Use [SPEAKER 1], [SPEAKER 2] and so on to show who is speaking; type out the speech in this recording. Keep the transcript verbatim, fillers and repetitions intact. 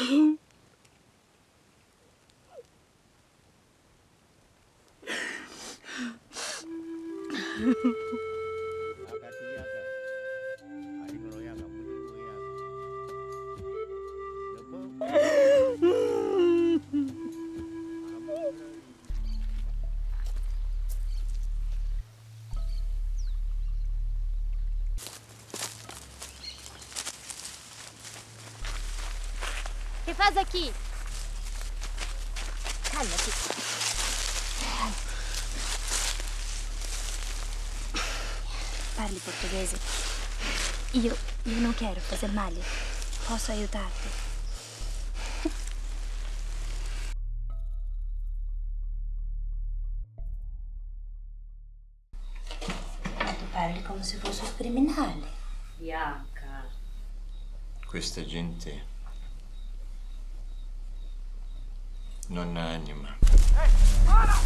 [SPEAKER 1] Che fai aqui? Calmati. Parli portoghese? Io, io non quero fazer male. Posso aiutarti? Tu parli come se fossi un criminale.
[SPEAKER 2] Bianca.
[SPEAKER 3] Questa gente non ha anima.
[SPEAKER 4] Ehi, para!